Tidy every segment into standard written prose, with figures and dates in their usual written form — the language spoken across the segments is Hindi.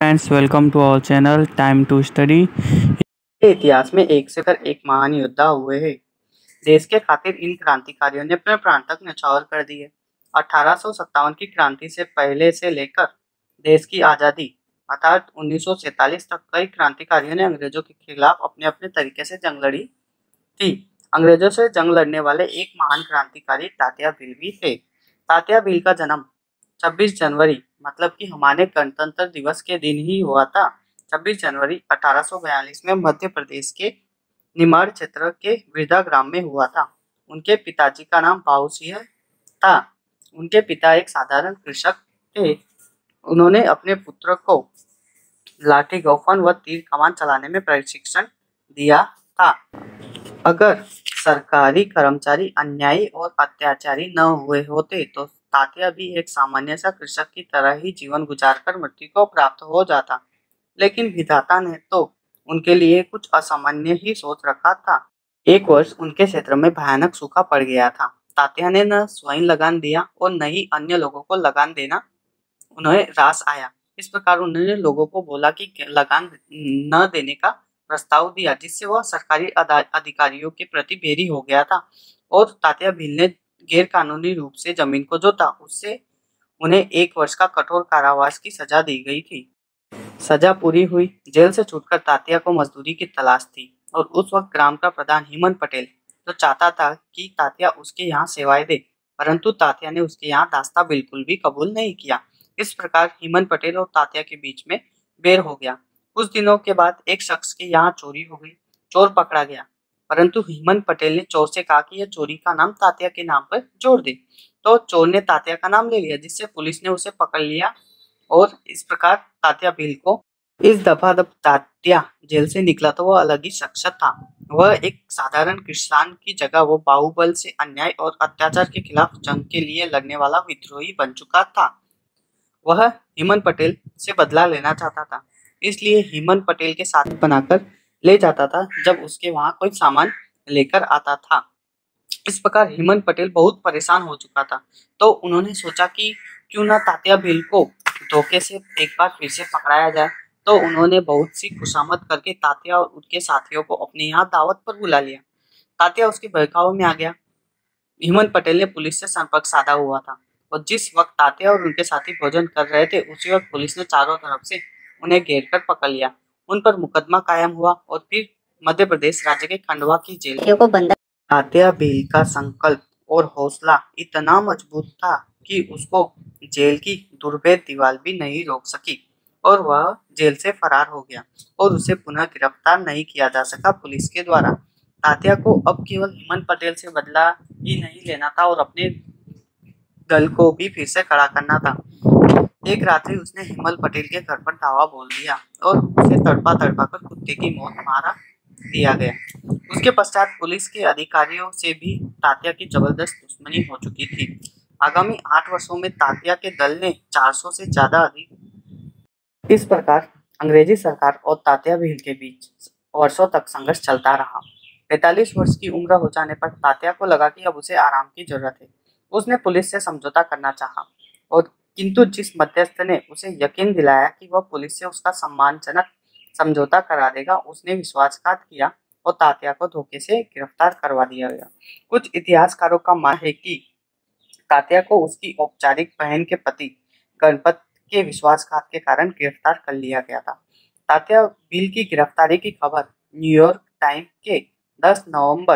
Friends, welcome to our channel time to study. इतिहास में एक से कर एक महान योद्धा हुए हैं। देश के खातिर इन क्रांतिकारियों ने अपने प्राण तक न्यौछावर कर दिए। 1857 की क्रांति से पहले से लेकर देश की आजादी अर्थात 1947 तक कई क्रांतिकारियों ने अंग्रेजों के खिलाफ अपने अपने तरीके से जंग लड़ी थी। अंग्रेजों से जंग लड़ने वाले एक महान क्रांतिकारी तात्या भील भी थे। तात्या भील का जन्म 26 जनवरी मतलब कि हमारे गणतंत्र दिवस के दिन ही हुआ था। 26 जनवरी 1842 में मध्य प्रदेश के निमाड़ क्षेत्र के वृद्धा ग्राम में हुआ था। उनके पिताजी का नाम भाऊ सिंह था। उनके पिता एक साधारण कृषक थे। उन्होंने अपने पुत्र को लाठी गोफन व तीर कमान चलाने में प्रशिक्षण दिया था। अगर सरकारी कर्मचारी अन्यायी और अत्याचारी न हुए होते तो तात्या भी एक सामान्य सा कृषक की तरह ही जीवन गुजारकर मृत्यु को प्राप्त हो जाता। लेकिन विधाता ने तो उनके लिए कुछ असामान्य ही सोच रखा था। एक वर्ष उनके क्षेत्र में भयानक सूखा पड़ गया था। तात्या ने न स्वयं लगान दिया और न ही अन्य लोगों को लगान देना उन्हें रास आया। इस प्रकार उन्होंने लोगों को बोला कि लगान न देने का प्रस्ताव दिया, जिससे वह सरकारी अधिकारियों के प्रति बैरी हो गया था और तात्या भील ने गैर कानूनी रूप से जमीन को जोता। उससे उन्हें 1 वर्ष का कठोर कारावास की सजा दी गई थी। सजा पूरी हुई। जेल से छूटकर तात्या को मजदूरी की तलाश थी और उस वक्त ग्राम का प्रधान हिमन पटेल जो चाहता था कि तात्या उसके यहाँ सेवाएं दे, परंतु तात्या ने उसके यहाँ दास्ता बिल्कुल भी कबूल नहीं किया। इस प्रकार हिमन पटेल और तात्या के बीच में बैर हो गया। कुछ दिनों के बाद एक शख्स के यहाँ चोरी हो गई। चोर पकड़ा गया, परंतु हिमन पटेल ने चोर से कहा कि यह चोरी का नाम तात्या के नाम पर जोड़ दे। तो चोर ने तात्या का नाम ले लिया, जिससे पुलिस ने उसे पकड़ लिया और इस प्रकार तात्या भील को इस दफा जब तात्या जेल से निकला तो वह अलग ही शख्स था। वह एक साधारण किसान की जगह वो बाहुबल से अन्याय और अत्याचार के खिलाफ जंग के लिए लड़ने वाला विद्रोही बन चुका था। वह हिमन पटेल से बदला लेना चाहता था, इसलिए हिमन पटेल के साथ बनाकर ले जाता था जब उसके वहां कोई सामान लेकर आता था। इस प्रकार हिमन पटेल बहुत परेशान हो चुका था, तो उन्होंने सोचा कि क्यों ना तात्या भील को धोखे से एक बार फिर से पकड़ाया जाए। तो उन्होंने बहुत सी खुशामद करके तात्या और उनके साथियों को अपने यहाँ दावत पर बुला लिया। तात्या उसके बहकावे में आ गया। हिमन पटेल ने पुलिस से संपर्क साधा हुआ था और जिस वक्त तात्या और उनके साथी भोजन कर रहे थे उसी वक्त पुलिस ने चारों तरफ से उन्हें घेर कर पकड़ लिया। उन पर मुकदमा कायम हुआ और फिर मध्य प्रदेश राज्य के खंडवा की जेल को बंद। तात्या भील का संकल्प और हौसला इतना मजबूत था कि उसको जेल की दुर्भेद दीवार भी नहीं रोक सकी और वह जेल से फरार हो गया और उसे पुनः गिरफ्तार नहीं किया जा सका पुलिस के द्वारा। तात्या को अब केवल हिमन पटेल से बदला ही नहीं लेना था और अपने दल को भी फिर से खड़ा करना था। एक रात्रि उसने हिमल पटेल के घर पर धावा बोल दिया और उसे तड़पा तड़पा कर कुत्ते की मौत मारा दिया गया। उसके पश्चात पुलिस के अधिकारियों से भी तात्या की जबरदस्त दुश्मनी हो चुकी थी। आगामी 8 वर्षों में तात्या के दल ने 400 से ज्यादा अधिक। इस प्रकार अंग्रेजी सरकार और तात्या भील के बीच वर्षों तक संघर्ष चलता रहा। 45 वर्ष की उम्र हो जाने पर तात्या को लगा कि अब उसे आराम की जरूरत है। उसने पुलिस से समझौता करना चाहा और किंतु जिस मध्यस्थ ने उसे यकीन दिलाया कि वह पुलिस से उसका सम्मानजनक समझौता करा देगा, उसने विश्वासघात किया और तात्या को धोखे से गिरफ्तार करवा दिया गया। कुछ इतिहासकारों का मानना है कि तात्या को उसकी औपचारिक बहन के पति गणपत के विश्वासघात के कारण गिरफ्तार कर लिया गया था। तात्या भील की गिरफ्तारी की खबर न्यूयॉर्क टाइम के 10 नवंबर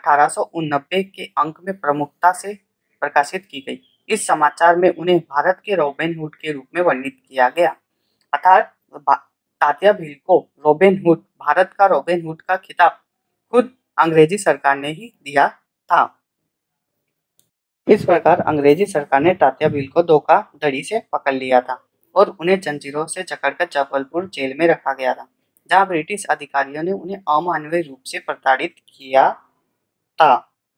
1889 के अंक में प्रमुखता से प्रकाशित की गई। इस समाचार में उन्हें भारत के रॉबिन हुड के रूप में वर्णित किया गया। अर्थात तात्या भील को रॉबिन हुड, भारत का रॉबिन हुड का खिताब खुद अंग्रेजी सरकार ने ही दिया था। इस प्रकार अंग्रेजी सरकार ने तात्या भील को धोखाधड़ी से पकड़ लिया था और उन्हें जंजीरों से जकड़कर जबलपुर जेल में रखा गया था, जहां ब्रिटिश अधिकारियों ने उन्हें अमानवीय रूप से प्रताड़ित किया था।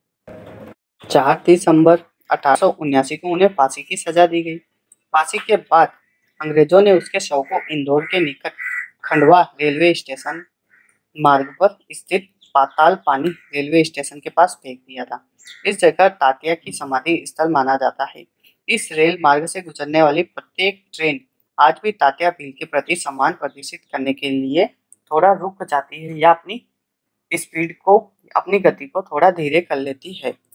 4 दिसंबर 1879 को उन्हें फांसी की सजा दी गई। फांसी के बाद अंग्रेजों ने उसके शव को इंदौर के निकट खंडवा रेलवे स्टेशन मार्ग पर स्थित पाताल पानी रेलवे स्टेशन के पास फेंक दिया था। इस जगह तात्या की समाधि स्थल माना जाता है। इस रेल मार्ग से गुजरने वाली प्रत्येक ट्रेन आज भी तात्या भील के प्रति सम्मान प्रदर्शित करने के लिए थोड़ा रुक जाती है या अपनी स्पीड को, अपनी गति को थोड़ा धीरे कर लेती है।